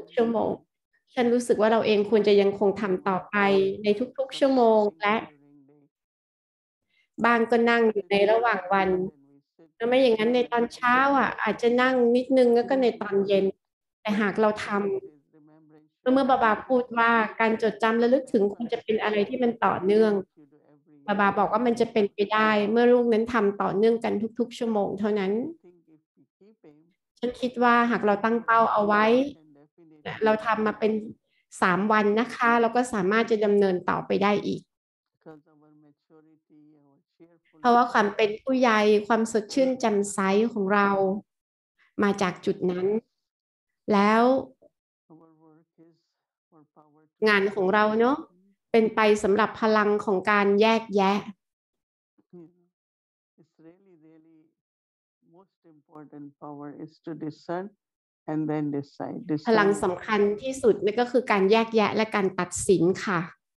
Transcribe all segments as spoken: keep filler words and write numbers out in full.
กๆชั่วโมงฉันรู้สึกว่าเราเองควรจะยังคงทำต่อไปในทุกๆชั่วโมงและบางก็นั่งอยู่ในระหว่างวันแล้วไม่อย่างนั้นในตอนเช้าอ่ะอาจจะนั่งนิดนึงแล้วก็ในตอนเย็นแต่หากเราทำเมื่อเมื่อบาบาพูดว่าการจดจำระลึกถึงควรจะเป็นอะไรที่มันต่อเนื่องบาบาบอกว่ามันจะเป็นไปได้เมื่อลูกนั้นทำต่อเนื่องกันทุกๆชั่วโมงเท่านั้นฉันคิดว่าหากเราตั้งเป้าเอาไว้เราทำมาเป็นสามวันนะคะเราก็สามารถจะดำเนินต่อไปได้อีกเพราะว่าความเป็นผู้ใหญ่ความสดชื่นแจ่มใสของเรามาจากจุดนั้นแล้วงานของเราเนาะเป็นไปสำหรับพลังของการแยกแยะพลังสำคัญที่สุดนี่ก็คือการแยกแยะและการตัดสินค่ะ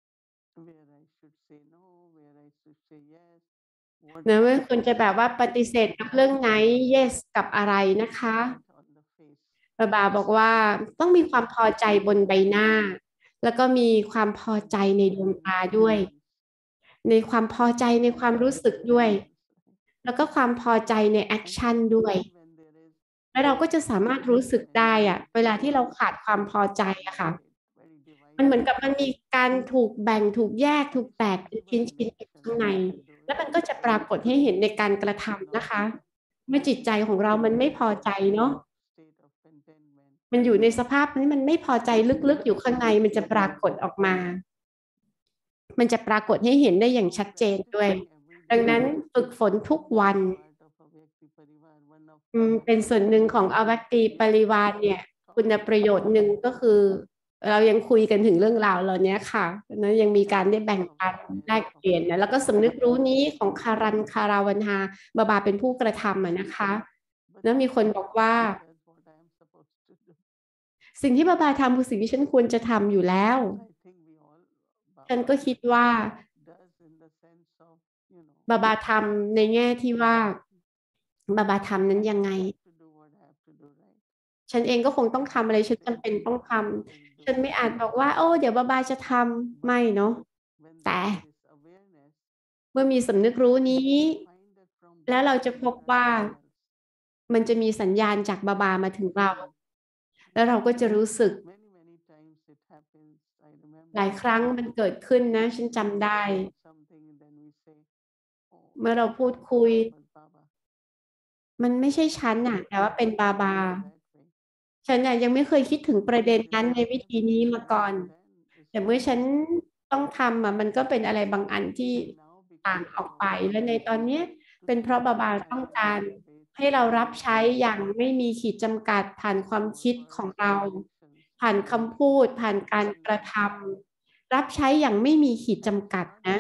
เนะไม่ควรจะแบบว่าปฏิเสธกับเรื่องไหน yes กับอะไรนะคะบาบาบอกว่าต้องมีความพอใจบนใบหน้าแล้วก็มีความพอใจในดวงตาด้วยในความพอใจในความรู้สึกด้วยแล้วก็ความพอใจในแอคชั่นด้วยแล้วเราก็จะสามารถรู้สึกได้อะเวลาที่เราขาดความพอใจอะค่ะมันเหมือนกับมันมีการถูกแบ่งถูกแยกถูกแตกเป็นชิ้นๆอยู่ข้างในแล้วมันก็จะปรากฏให้เห็นในการกระทำนะคะเมื่อจิตใจของเรามันไม่พอใจเนาะมันอยู่ในสภาพนี้มันไม่พอใจลึกๆอยู่ข้างในมันจะปรากฏออกมามันจะปรากฏให้เห็นได้อย่างชัดเจนด้วยดังนั้นฝึกฝนทุกวันเป็นส่วนหนึ่งของอวัตติปริวารเนี่ยคุณประโยชน์หนึ่งก็คือเรายังคุยกันถึงเรื่องราวเหล่านี้ค่ะนะยังมีการได้แบ่งปันแลกเปลี่ยนนะแล้วก็สำนึกรู้นี้ของคารันคาราวันฮาบาบาเป็นผู้กระทำอะนะคะแล้วมีคนบอกว่าสิ่งที่บาบาทำคือสิ่งที่ฉันควรจะทำอยู่แล้วฉันก็คิดว่าบาบาทำในแง่ที่ว่าบาบาทำนั้นยังไงฉันเองก็คงต้องทำอะไรฉันจำเป็นต้องทำฉันไม่อาจบอกว่าโอ้เดี๋ยวบาบาจะทำไม่เนาะแต่เมื่อมีสำนึกรู้นี้แล้วเราจะพบว่ามันจะมีสัญญาณจากบาบามาถึงเราแล้วเราก็จะรู้สึกหลายครั้งมันเกิดขึ้นนะฉันจำได้เมื่อเราพูดคุยมันไม่ใช่ฉันน่ะแต่ว่าเป็นบาบาฉันน่ะยังไม่เคยคิดถึงประเด็นนั้นในวิธีนี้มาก่อนแต่เมื่อฉันต้องทำอ่ะมันก็เป็นอะไรบางอันที่ต่างออกไปและในตอนนี้เป็นเพราะบาบาต้องการให้เรารับใช้อย่างไม่มีขีดจำกัดผ่านความคิดของเราผ่านคำพูดผ่านการกระทำรับใช้อย่างไม่มีขีดจำกัดนะ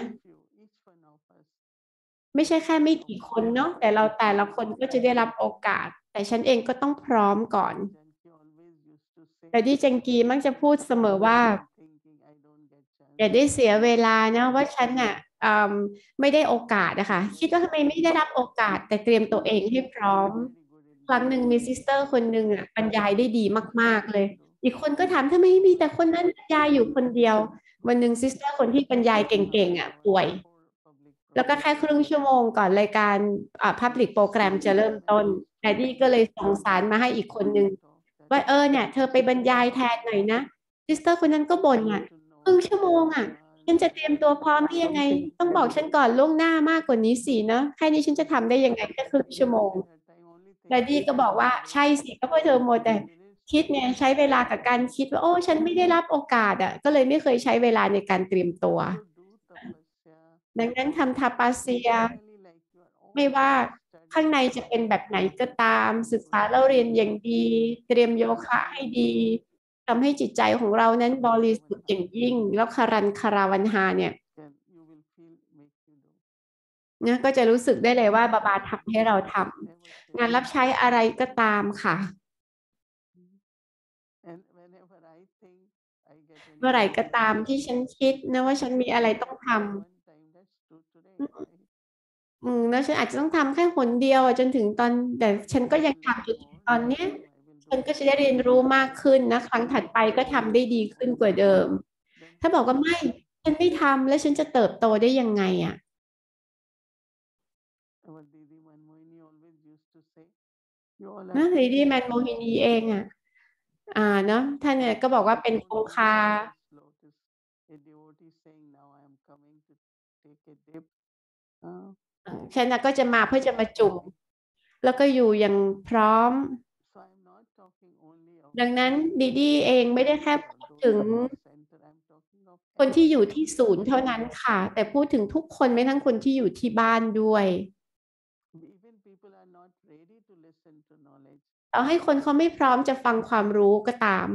ไม่ใช่แค่ไม่กี่คนเนาะแต่เราแต่ละคนก็จะได้รับโอกาสแต่ฉันเองก็ต้องพร้อมก่อนแต่ที่เจงกีมักจะพูดเสมอว่าอย่าได้เสียเวลานะว่าฉันน่ะไม่ได้โอกาสนะคะคิดว่าทำไมไม่ได้รับโอกาสแต่เตรียมตัวเองให้พร้อมครั้งหนึ่งมีซิสเตอร์คนหนึ่งอ่ะบรรยายได้ดีมากๆเลยอีกคนก็ถามทำไมมีแต่คนนั้นบรรยายอยู่คนเดียววันหนึ่งซิสเตอร์คนที่บรรยายเก่งๆอ่ะป่วยแล้วก็แค่ครึ่งชั่วโมงก่อนรายการอ่า Public Program จะเริ่มต้นแดดดี้ก็เลยส่งสารมาให้อีกคนหนึ่งว่าเออเนี่ยเธอไปบรรยายแทนหน่อยนะซิสเตอร์คนนั้นก็บ่นอ่ะครึ่งชั่วโมงอ่ะฉันจะเตรียมตัวพร้อมได้ยังไงต้องบอกฉันก่อนล่วงหน้ามากกว่านี้สิเนาะแค่นี้ฉันจะทำได้ยังไงแค่ครึ่งชั่วโมงแดดดี้ก็บอกว่าใช่สิก็เพราะเธอโมวแต่คิดเนี่ยใช้เวลากับการคิดว่าโอ้ฉันไม่ได้รับโอกาสอ่ะก็เลยไม่เคยใช้เวลาในการเตรียมตัวดังนั้นทำทาปาเซียไม่ว่าข้างในจะเป็นแบบไหนก็ตามศึกษาเราเรียนอย่างดีเตรียมโยคะให้ดีทำให้จิตใจของเรานั้นบริสุทธิ์อย่างยิ่งแล้วคารันคาราวันฮาเนี่ยเนี่ยก็จะรู้สึกได้เลยว่าบาบาทำให้เราทำงานรับใช้อะไรก็ตามค่ะเมื่อไหร่ก็ตามที่ฉันคิดนะว่าฉันมีอะไรต้องทำอืมแล้วฉันอาจจะต้องทำแค่หนเดียวจนถึงตอนแต่ฉันก็ยังทำจนถึงตอนเนี้ยฉันก็จะได้เรียนรู้มากขึ้นนะครั้งถัดไปก็ทำได้ดีขึ้นกว่าเดิมถ้าบอกว่าไม่ฉันไม่ทำแล้วฉันจะเติบโตได้ยังไงอ่ะนะลีดี้แมนโมฮินีเองอ่ะอ่าเนาะท่านเนี่ยก็บอกว่าเป็นคงคาฉันน่ะก็จะมาเพื่อจะมาจุ่มแล้วก็อยู่อย่างพร้อมดังนั้นดีดีเองไม่ได้แค่พูดถึงคนที่อยู่ที่ศูนย์เท่านั้นค่ะแต่พูดถึงทุกคนไม่ทั้งคนที่อยู่ที่บ้านด้วยเราให้คนเขาไม่พร้อมจะฟังความรู้ก็ตาม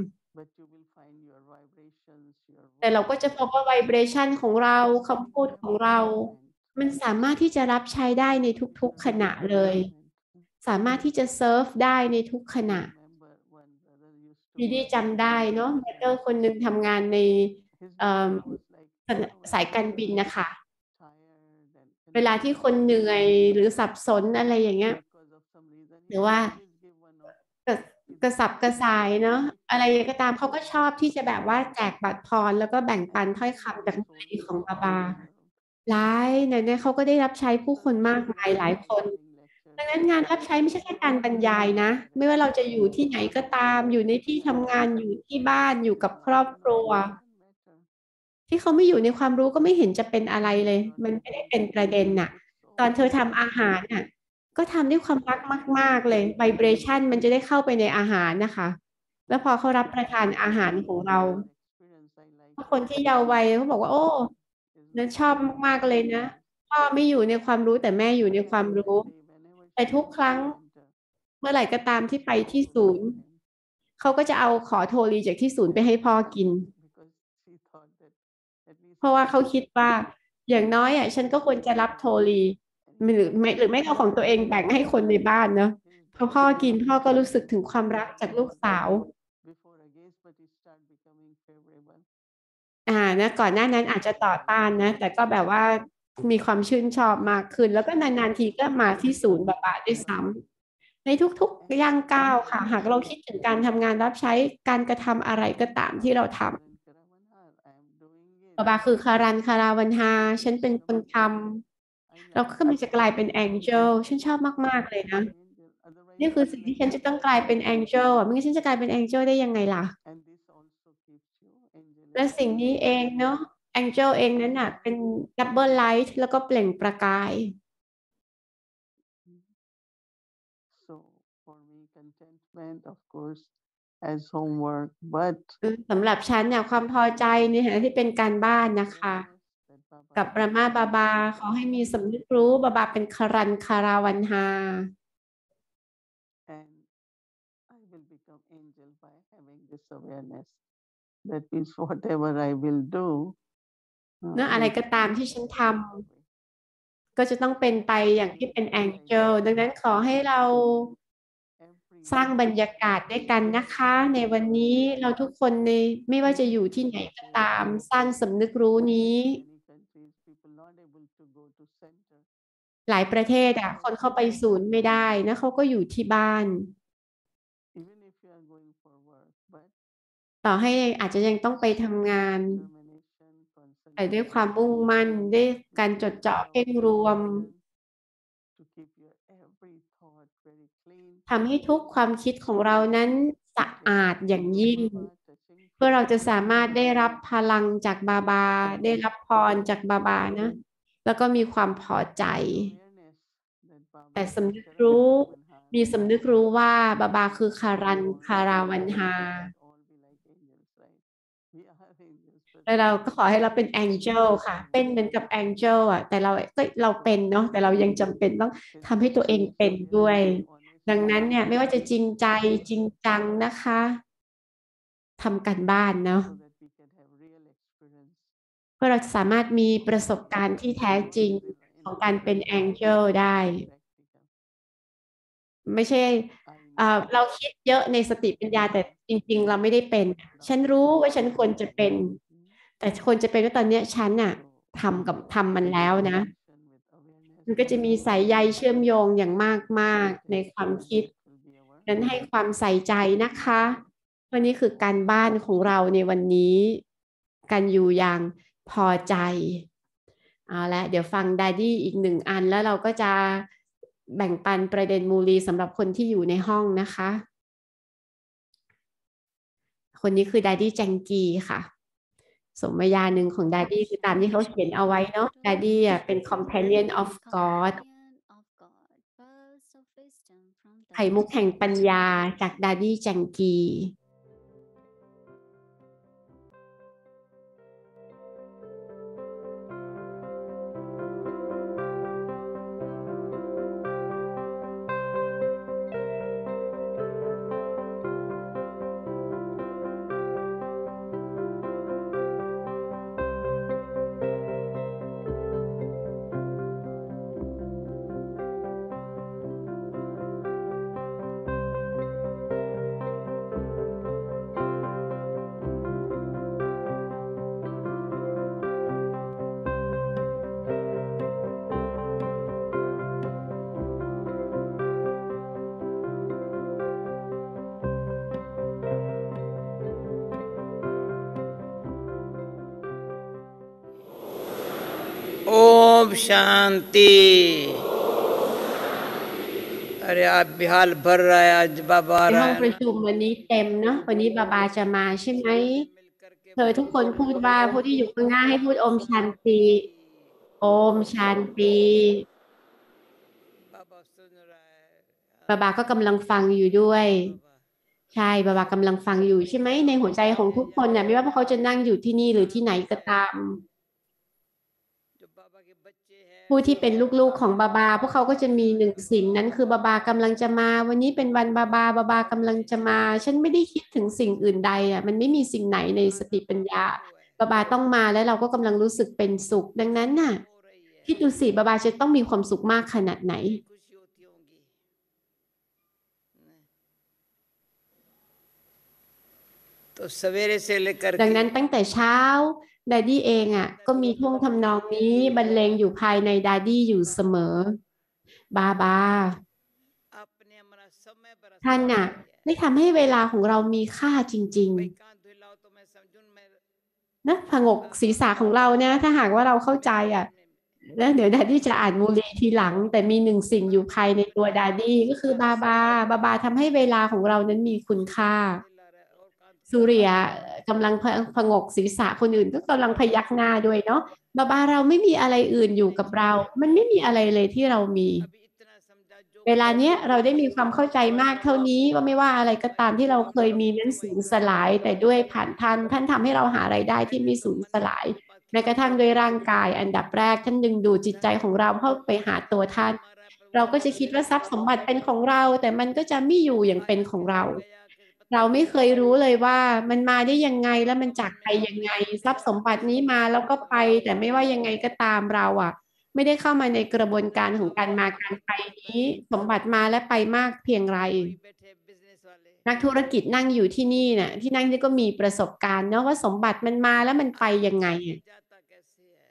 แต่เราก็จะพบว่าไวเบรชันของเราคำพูดของเรามันสามารถที่จะรับใช้ได้ในทุกๆขณะเลยสามารถที่จะเซิร์ฟได้ในทุกขณะดีดีจำได้เนาะแมเตอร์คนหนึ่งทำงานในสายการบินนะคะเวลาที่คนเหนื่อยหรือสับสนอะไรอย่างเงี้ยหรือว่ากระกระสับกระส่ายเนาะอะไรก็ตามเขาก็ชอบที่จะแบบว่าแจกบัตรพรแล้วก็แบ่งปันถ้อยคำจากมือของบาบาหลายในนี้เขาก็ได้รับใช้ผู้คนมากมายหลายคนดังนั้นงานรับใช้ไม่ใช่แค่การบรรยายนะไม่ว่าเราจะอยู่ที่ไหนก็ตามอยู่ในที่ทำงานอยู่ที่บ้านอยู่กับครอบครัวที่เขาไม่อยู่ในความรู้ก็ไม่เห็นจะเป็นอะไรเลยมันไม่ได้เป็นประเด็นน่ะตอนเธอทำอาหารน่ะก็ทำด้วยความรักมากๆเลยไวเบรชันมันจะได้เข้าไปในอาหารนะคะแล้วพอเขารับประทานอาหารของเราคนที่เยาว์วัยเขาบอกว่าโอ้นั้นชอบมากๆเลยนะพ่อไม่อยู่ในความรู้แต่แม่อยู่ในความรู้แต่ทุกครั้งเมื่อไหร่ก็ตามที่ไปที่ศูนย์เขาก็จะเอาขอโทรลีจากที่ศูนย์ไปให้พ่อกินเพราะว่าเขาคิดว่าอย่างน้อยอ่ะฉันก็ควรจะรับโทรลีหรือไม่หรือไม่เอาของตัวเองแบ่งให้คนในบ้านเนาะพอพ่อกินพ่อก็รู้สึกถึงความรักจากลูกสาวอ่านะก่อนหน้านั้นอาจจะต่อต้านนะแต่ก็แบบว่ามีความชื่นชอบมากขึ้นแล้วก็นานๆทีก็มาที่ศูนย์บาบาด้วยซ้ำในทุกๆย่างก้าวค่ะหากเราคิดถึงการทำงานรับใช้การกระทำอะไรก็ตามที่เราทำบาบาคือคารันคาราวันฮาฉันเป็นคนทำเราก็กำลังจะกลายเป็นแองเจลฉันชอบมากๆเลยนะนี่คือสิ่งที่ฉันจะต้องกลายเป็นแองเจลอ่ะไม่งั้นฉันจะกลายเป็นแองเจลได้ยังไงล่ะและสิ่งนี้เองเนาะแองเจลเองนั้นน่ะเป็นดับเบิลไลท์แล้วก็เปล่งประกายสำหรับฉันเนี่ยความพอใจในฐานะที่เป็นการบ้านนะคะกับประมาบาบาขอให้มีสำนึกรู้บาบาเป็นคารันคาราวันฮาเนื้ออะไรก็ตามที่ฉันทำก็จะต้องเป็นไปอย่างที่เป็นแองเจลดังนั้นขอให้เราสร้างบรรยากาศด้วยกันนะคะในวันนี้เราทุกคนในไม่ว่าจะอยู่ที่ไหนก็ตามสร้างสำนึกรู้นี้หลายประเทศอ่ะคนเข้าไปศูนย์ไม่ได้นะเขาก็อยู่ที่บ้านต่อให้อาจจะยังต้องไปทำงานแต่ด้วยความมุ่งมั่นด้วยการจดจ่อเพ่งรวมทำให้ทุกความคิดของเรานั้นสะอาดอย่างยิ่งเพื่อเราจะสามารถได้รับพลังจากบาบาได้รับพรจากบาบานะแล้วก็มีความพอใจแต่สำนึกรู้มีสำนึกรู้ว่าบาบาคือคารันคาราวันฮาแล้วเราก็ขอให้เราเป็นแองเจลค่ะเป็นเหมือนกับแองเจลอ่ะแต่เราก็เราเป็นเนาะแต่เรายังจำเป็นต้องทำให้ตัวเองเป็นด้วยดังนั้นเนี่ยไม่ว่าจะจริงใจจริงจังนะคะทำกันบ้านเนาะเพื่อเราจะสามารถมีประสบการณ์ที่แท้จริงของการเป็นแองเจลได้ไม่ใช่เราคิดเยอะในสติปัญญาแต่จริงๆเราไม่ได้เป็นฉันรู้ว่าฉันควรจะเป็นแต่ควรจะเป็นว่าตอนนี้ฉันน่ะทำกับทำมันแล้วนะมันก็จะมีสายใยเชื่อมโยงอย่างมากๆในความคิดนั้นให้ความใส่ใจนะคะวันนี้คือการบ้านของเราในวันนี้การอยู่อย่างพอใจเอาละเดี๋ยวฟังดดดี้อีกหนึ่งอันแล้วเราก็จะแบ่งปันประเด็นมูลีสำหรับคนที่อยู่ในห้องนะคะคนนี้คือดดดี้แจงกีค่ะสมญาหนึ่งของดดดี้คือตามที่เขาเขียนเอาไว้เนาะดดดี้เป็น companion of God ไข่มุกแห่งปัญญาจากดดดี้แจงกี ओम शांति। अरे आप बिहाल भर रहा है आज बाबा आ ใน रहा ห้อง है ประชุมวันนี้เต็มเนาะวันนี้บาบาจะมาใช่ไหมเธอทุกคนพูดว่าผู้ที่อยู่ข้างหน้าให้พูดโอมชันติโอมชันติ बाबा सुन रहा है บาบาก็กำลังฟังอยู่ด้วย ใช่บาบากำลังฟังอยู่ใช่ไหมในหัวใจของทุกคนเนี่ยไม่ว่าพวกเขาจะนั่งอยู่ที่นี่หรือที่ไหนก็ตาม जो बाबा के बच्चे हैं ผู้ที่เป็นลูกๆของบาบาพวกเขาก็จะมีหนึ่งสิ่งนั้นคือบาบากำลังจะมา วันนี้เป็นวันบาบาบาบากำลังจะมา ฉันไม่ได้คิดถึงสิ่งอื่นใดอ่ะมันไม่มีสิ่งไหนในสติปัญญาบาบาต้องมาแล้วเราก็กำลังรู้สึกเป็นสุขดังนั้นน่ะ हो रही है คิดดูสิบาบาจะต้องมีความสุขมากขนาดไหน खुशी होती होंगी। तो सवेरे से लेकर ดัง के นั้นตั้งแต่เช้าดาดี้เองอ่ะก็มีท่วงทำนองนี้บรรเลงอยู่ภายในดาดี้อยู่เสมอ บาบา आपने हमारा समय पर ท่านน่ะได้ทำให้เวลาของเรามีค่าจริง भाई कान धुलाओ तो मैं समझूं मैं ๆนะผงกศีรษะของเราเนี่ยถ้าหากว่าเราเข้าใจอ่ะแล้วเดี๋ยวดาดี้จะอ่านมูลีทีหลัง แต่มีหนึ่งสิ่งอยู่ภายในตัวดาดี้ก็คือบาบา บาบาทำให้เวลาของเรานั้นมีคุณค่า दिला रहा है और कान สุริยะกำลังผงกศีรษะคนอื่นก็กำลังพยักหน้าด้วยเนาะบาบาเราไม่มีอะไรอื่นอยู่กับเรา มันไม่มีอะไรเลยที่เรามี अभी इतना समझा जो เวลาเนี้ยเราได้มีความเข้าใจมากเท่านี้ว่าไม่ว่าอะไรก็ตามที่เราเคยมีนั้นสูญสลาย แต่ด้วยผ่านท่านท่านทำให้เราหาไรายได้ที่ไม่สูญสลายแม้กระทั่งโดยร่างกายอันดับแรกท่านดึงดูดจิตใจของเราเข้าไปหาตัวท่าน เราก็จะคิดว่าทรัพย์สมบัติเป็นของเรา แต่มันก็จะไม่อยู่อย่างเป็นของเรา เราไม่เคยรู้เลยว่ามันมาได้ยังไงแล้วมันจากไปยังไงทรัพย์สมบัตินี้มาแล้วก็ไป แต่ไม่ว่ายังไงก็ตามเราอ่ะ ไม่ได้เข้ามาในกระบวนการของการมาการไปนี้ สมบัติมาและไปมากเพียงไร बैठे बिजनेस वाले นักธุรกิจนั่งอยู่ที่นี่เนี่ยที่นั่งนี่ก็มีประสบการณ์เนาะว่าสมบัติมันมาแล้วมันไปยังไงอะ जाता कैसे है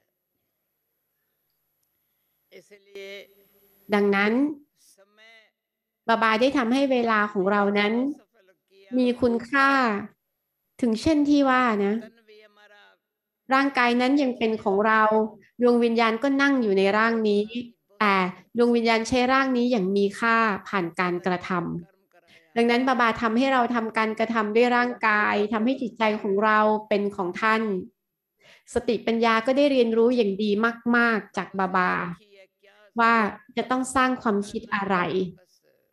इसलिए ดังนั้น समय บาบาได้ทำให้เวลาของเรานั้น सफल किया มีคุณค่า ถึงเช่นที่ว่านะ तन भी हमारा ร่างกายนั้นยังเป็นของเราดวงวิญญาณก็นั่งอยู่ในร่างนี้ แต่ดวงวิญญาณใช้ร่างนี้อย่างมีค่าผ่านการกระทำ कर्म कराया ดังนั้นบาบาทำให้เราทำการกระทำด้วยร่างกายทำให้จิตใจของเราเป็นของท่าน สติปัญญาก็ได้เรียนรู้อย่างดีมาก ๆ จากบาบา किया क्या ว่าจะต้องสร้างความคิดอะไร बस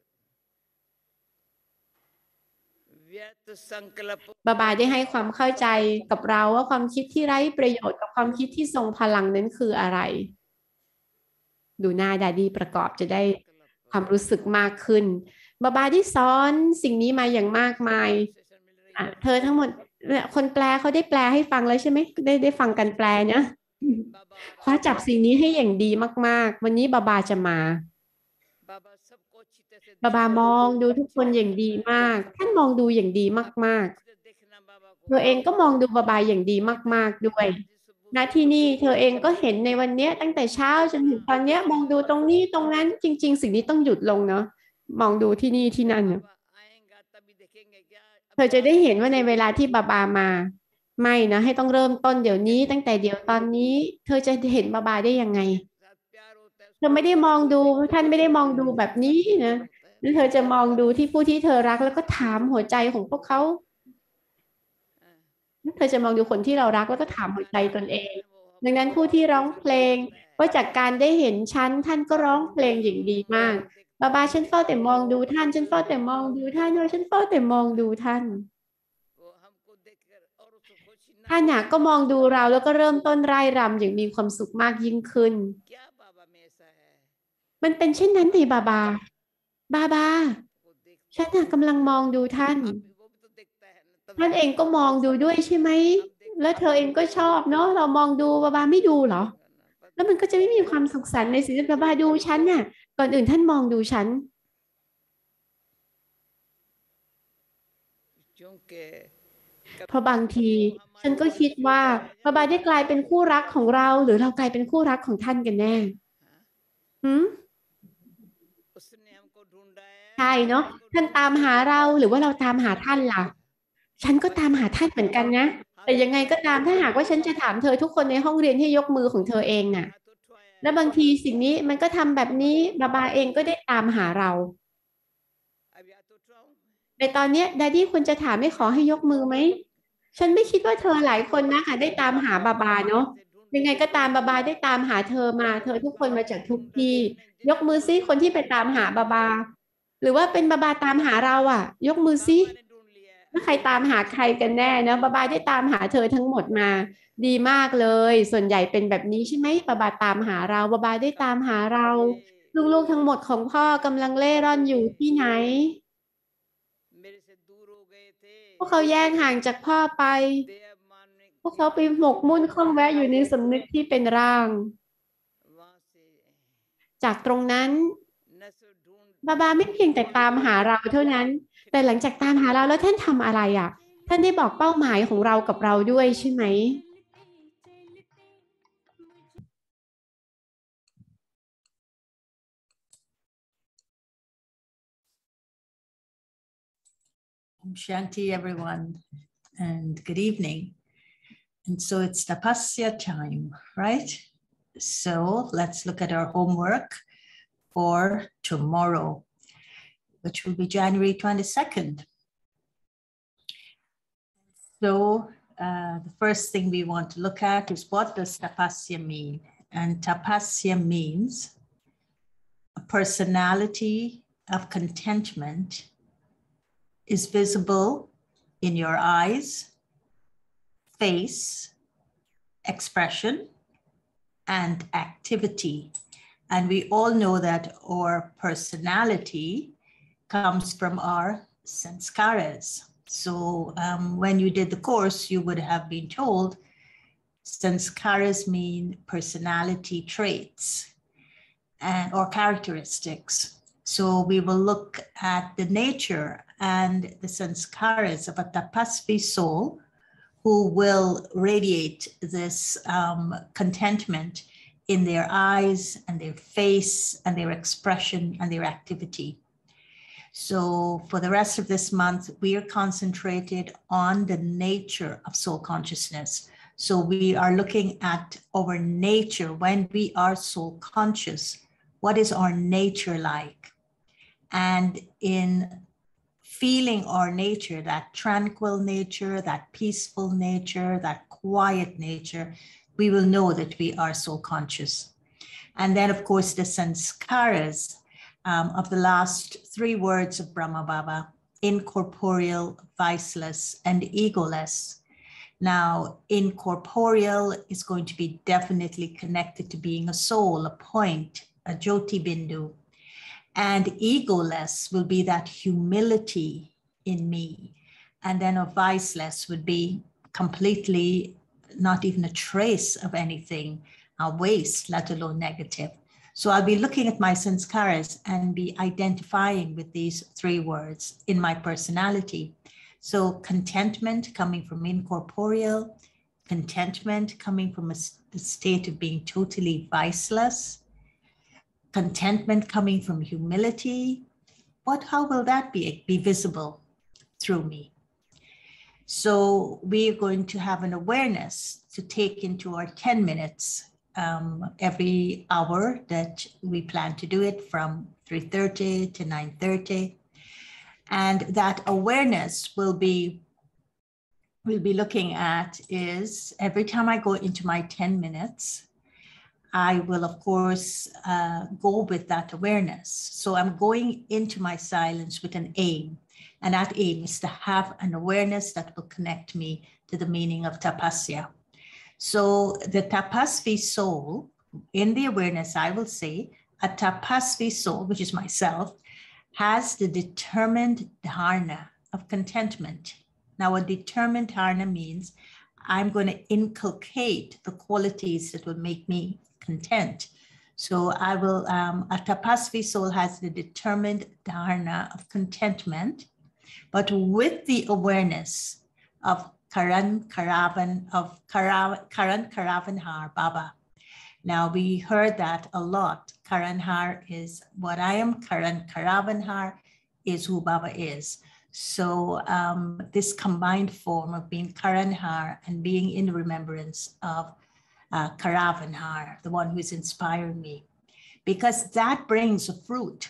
व्यर्थ संकल्प บาบาได้ให้ความเข้าใจกับเราว่าความคิดที่ไร้ประโยชน์กับความคิดที่ทรงพลังนั้นคืออะไร ดูหน้าดาดี้ประกอบจะได้ความรู้สึกมากขึ้น บาบาได้สอนสิ่งนี้มาอย่างมากมาย सेशन मिल रही อ่ะเธอทั้งหมดเนี่ยคนแปลเขาได้แปลให้ฟังแล้วใช่ไหมได้ได้ฟังกันแปลเนี่ย बाबा คว้าจับสิ่งนี้ให้อย่างดีมากๆ วันนี้บาบาจะมา बाबा सबको अच्छी तरह से บาบามองดูทุกคนอย่างดีมาก ท่านมองดูอย่างดีมาก देखना देखना बाबा ๆ को เธอเองก็มองดูบาบาอย่างดีมากๆด้วย ณ ที่นี่เธอเองก็เห็นในวันเนี้ยตั้งแต่เช้าจนถึงตอนเนี้ยมองดูตรงนี้ตรงนั้นจริง ๆ สิ่งนี้ต้องหยุดลงเนาะมองดูที่นี่ที่นั่นเนอะ बाबा เธอจะได้เห็นว่าในเวลาที่บาบามาไม่นะให้ต้องเริ่มต้นเดี๋ยวนี้ตั้งแต่เดี๋ยวตอนนี้เธอจะเห็นบาบาได้ยังไงเธอไม่ได้มองดูท่านไม่ได้มองดูแบบนี้นะแล้วเธอจะมองดูที่ผู้ที่เธอรักแล้วก็ถามหัวใจของพวกเขาเธอจะมองดูคนที่เรารักแล้วก็ถามหัวใจตนเองดังนั้นผู้ที่ร้องเพลงว่าจากการได้เห็นฉันท่านก็ร้องเพลงอย่างดีมากบาบาฉันเฝ้าแต่มองดูท่านฉันเฝ้าแต่มองดูท่านว่าฉันเฝ้าแต่มองดูท่านท่านอยากก็มองดูเราแล้วก็เริ่มต้นร่ายรำอย่างมีความสุขมากยิ่งขึ้นมันเป็นเช่นนั้นดิบาบาบาบาฉันกำลังมองดูท่านท่านเองก็มองดูด้วยใช่ไหมแล้วเธอเองก็ชอบเนาะเรามองดูบาบาไม่ดูเหรอแล้วมันก็จะไม่มีความสุขสันต์ในสิ่งที่บาบาดูฉันน่ะก่อนอื่นท่านมองดูฉันเพราะบางทีฉันก็คิดว่าบาบาได้กลายเป็นคู่รักของเราหรือเรากลายเป็นคู่รักของท่านกันแน่หืมใช่เนาะท่านตามหาเราหรือว่าเราตามหาท่านล่ะฉันก็ตามหาท่านเหมือนกันนะแต่ยังไงก็ตามถ้าหากว่าฉันจะถามเธอทุกคนในห้องเรียนให้ยกมือของเธอเองน่ะแล้วบางทีสิ่งนี้มันก็ทำแบบนี้บาบาเองก็ได้ตามหาเราในตอนนี้ดดดี้คุณจะถามไม่ขอให้ยกมือไหมฉันไม่คิดว่าเธอหลายคนนะคะได้ตามหาบาบาเนาะยังไงก็ตามบาบาได้ตามหาเธอมาเธอทุกคนมาจากทุกที่ยกมือซิคนที่ไปตามหาบาบาหรือว่าเป็นบาบาตามหาเราอ่ะยกมือซิว่าใครตามหาใครกันแน่นะบาบาได้ตามหาเธอทั้งหมดมาดีมากเลยส่วนใหญ่เป็นแบบนี้ใช่ไหมบาบาตามหาเราบาบาได้ตามหาเราลูกๆทั้งหมดของพ่อกำลังเล่ร่อนอยู่ที่ไหนพวกเขาแยกห่างจากพ่อไปพวกเขาไปหมกมุ่นคล่องแวะอยู่ในสำนึกที่เป็นร่างจากตรงนั้นบาบาไม่เพียงแต่ตามหาเราเท่านั้นแต่หลังจากตามหาเราแล้วท่านทำอะไรอ่ะท่านได้บอกเป้าหมายของเรากับเราด้วยใช่ไหม Shanti, everyone, and good evening. And so it's Tapasya time, right? So let's look at our homework for tomorrow, which will be January twenty-second. So uh, the first thing we want to look at is, what does Tapasya mean? And Tapasya means a personality of contentment is visible in your eyes, face, expression, and activity. And we all know that our personality comes from our sanskaras. So um, when you did the course, you would have been told sanskaras mean personality traits and or characteristics. So we will look at the nature and the sanskaras of a tapasvi soul who will radiate this um, contentment in their eyes and their face and their expression and their activity. So for the rest of this month, we are concentrated on the nature of soul consciousness. So we are looking at our nature when we are soul conscious. What is our nature like? And in feeling our nature, that tranquil nature, that peaceful nature, that quiet nature, we will know that we are soul conscious. And then, of course, the sanskaras um, of the last three words of Brahma Baba: incorporeal, viceless, and egoless. Now, incorporeal is going to be definitely connected to being a soul, a point, a Jyoti Bindu. And egoless will be that humility in me. And then a viceless would be completely not even a trace of anything, a waste, let alone negative. So I'll be looking at my sanskaras and be identifying with these three words in my personality. So contentment coming from incorporeal, contentment coming from a, a state of being totally viceless, contentment coming from humility. What, how will that be, be visible through me? So we are going to have an awareness to take into our ten minutes um, every hour that we plan to do it from three thirty to nine thirty. And that awareness will be, we'll be looking at is every time I go into my ten minutes, I will, of course, uh, go with that awareness. So I'm going into my silence with an aim. And that aim is to have an awareness that will connect me to the meaning of tapasya. So the tapasvi soul, in the awareness, I will say, a tapasvi soul, which is myself, has the determined dharana of contentment. Now, a determined dharana means I'm going to inculcate the qualities that will make me content. So I will, um, a tapasvi soul has the determined dharana of contentment, but with the awareness of Karan Karavan, of Kara, Karan Karavanhar Baba. Now we heard that a lot. Karanhar is what I am, Karan Karavanhar is who Baba is. So um, this combined form of being Karanhar and being in remembrance of uh, Karavanhar, the one who is inspiring me, because that brings a fruit.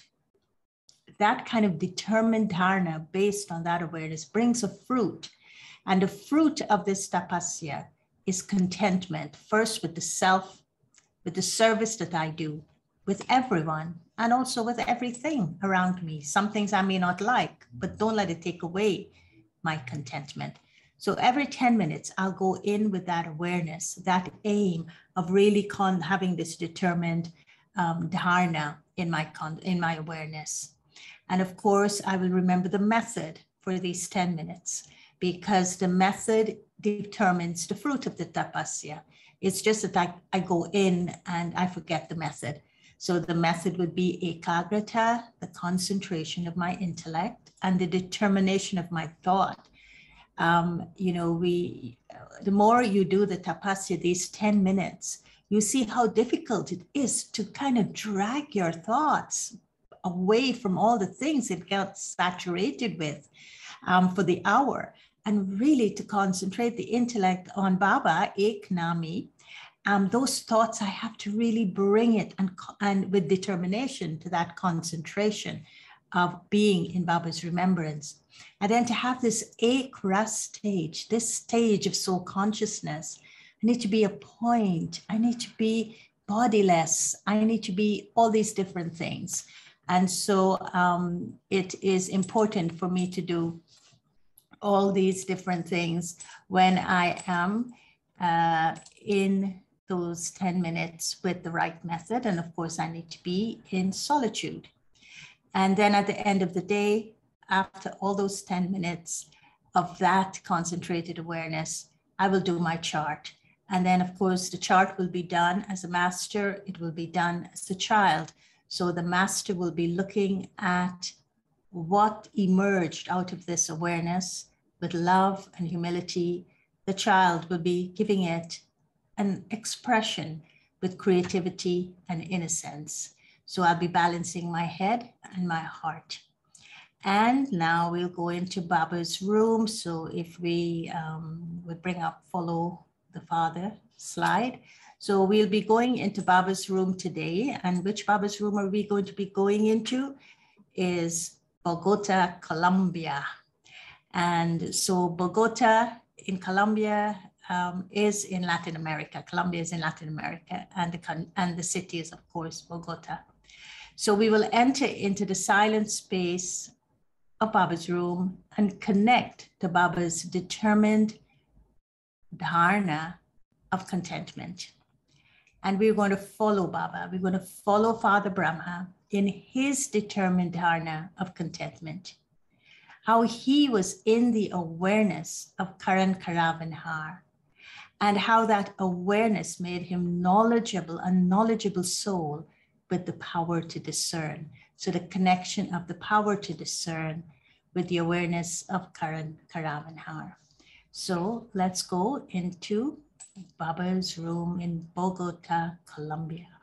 That kind of determined dharana based on that awareness brings a fruit. And the fruit of this tapasya is contentment, first with the self, with the service that I do, with everyone, and also with everything around me. Some things I may not like, but don't let it take away my contentment. So every ten minutes, I'll go in with that awareness, that aim of really con having this determined um, dharana in my, con in my awareness. And of course, I will remember the method for these ten minutes, because the method determines the fruit of the tapasya. It's just that I, I go in and I forget the method. So the method would be ekagrata, the concentration of my intellect, and the determination of my thought. Um, you know, we, the more you do the tapasya, these ten minutes, you see how difficult it is to kind of drag your thoughts away from all the things it got saturated with um, for the hour, and really to concentrate the intellect on Baba, Ek Nami. Um, those thoughts, I have to really bring it and, and with determination to that concentration of being in Baba's remembrance. And then to have this Ek Ras stage, this stage of soul consciousness, I need to be a point, I need to be bodiless, I need to be all these different things. And so um, it is important for me to do all these different things when I am uh, in those ten minutes with the right method. And of course, I need to be in solitude. And then at the end of the day, after all those ten minutes of that concentrated awareness, I will do my chart. And then, of course, the chart will be done as a master. It will be done as a child. So the master will be looking at what emerged out of this awareness with love and humility. The child will be giving it an expression with creativity and innocence. So I'll be balancing my head and my heart. And now we'll go into Baba's room. So if we um, would bring up follow the father slide. So we'll be going into Baba's room today. And which Baba's room are we going to be going into? Is Bogota, Colombia. And so Bogota in Colombia um, is in Latin America. Colombia is in Latin America, and the, and the city is, of course, Bogota. So we will enter into the silent space of Baba's room and connect to Baba's determined dharana of contentment. And we're going to follow Baba. We're going to follow Father Brahma in his determined dharana of contentment. How he was in the awareness of Karan Karavanhar, and how that awareness made him knowledgeable, a knowledgeable soul with the power to discern. So the connection of the power to discern with the awareness of Karan Karavanhar. So let's go into Baba's room in Bogota, Colombia.